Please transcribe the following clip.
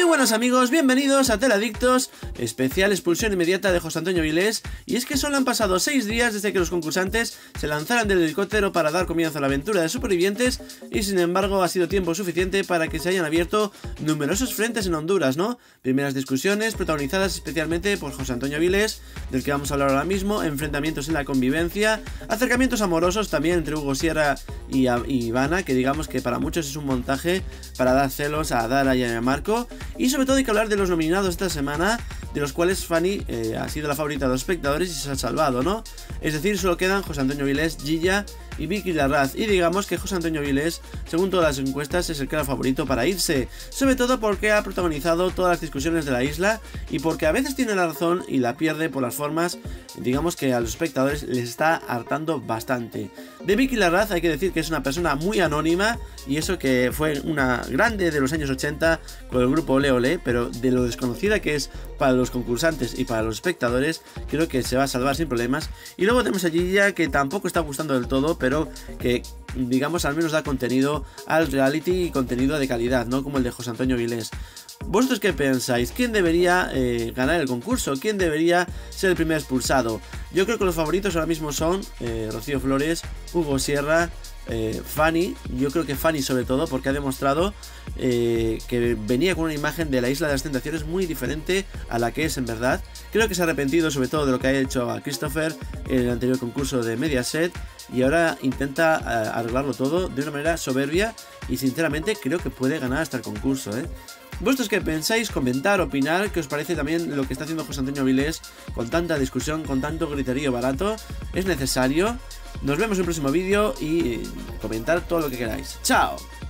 buenos amigos, bienvenidos a Teladictos, especial expulsión inmediata de José Antonio Vilés. Y es que solo han pasado 6 días desde que los concursantes se lanzaran del helicóptero para dar comienzo a la aventura de supervivientes, y sin embargo ha sido tiempo suficiente para que se hayan abierto numerosos frentes en Honduras, ¿no? Primeras discusiones protagonizadas especialmente por José Antonio Vilés, del que vamos a hablar ahora mismo, enfrentamientos en la convivencia, acercamientos amorosos también entre Hugo Sierra y Ivana, que digamos que para muchos es un montaje para dar celos a Dara y a Marco. Y sobre todo hay que hablar de los nominados esta semana, de los cuales Fanny ha sido la favorita de los espectadores y se ha salvado, ¿no? Es decir, solo quedan José Antonio Vilés, Gilla y Vicky Larraz. Y digamos que José Antonio Vilés, según todas las encuestas, es el claro favorito para irse, sobre todo porque ha protagonizado todas las discusiones de la isla y porque a veces tiene la razón y la pierde por las formas. Digamos que a los espectadores les está hartando bastante. De Vicky Larraz hay que decir que es una persona muy anónima, y eso que fue una grande de los años 80 con el grupo Ole Ole, pero de lo desconocida que es para los concursantes y para los espectadores, creo que se va a salvar sin problemas. Y luego tenemos a Gilla, que tampoco está gustando del todo, pero que digamos al menos da contenido al reality y contenido de calidad, no como el de José Antonio Vilés. ¿Vosotros qué pensáis? ¿Quién debería ganar el concurso? ¿Quién debería ser el primer expulsado? Yo creo que los favoritos ahora mismo son Rocío Flores, Hugo Sierra, Fanny. Yo creo que Fanny sobre todo, porque ha demostrado que venía con una imagen de la Isla de las Tentaciones muy diferente a la que es en verdad. Creo que se ha arrepentido sobre todo de lo que ha hecho a Christopher en el anterior concurso de Mediaset, y ahora intenta arreglarlo todo de una manera soberbia, y sinceramente creo que puede ganar hasta el concurso, ¿Vosotros qué pensáis? Comentar, opinar, ¿qué os parece también lo que está haciendo José Antonio Vilés con tanta discusión, con tanto griterío barato? ¿Es necesario? Nos vemos en el próximo vídeo y comentar todo lo que queráis. ¡Chao!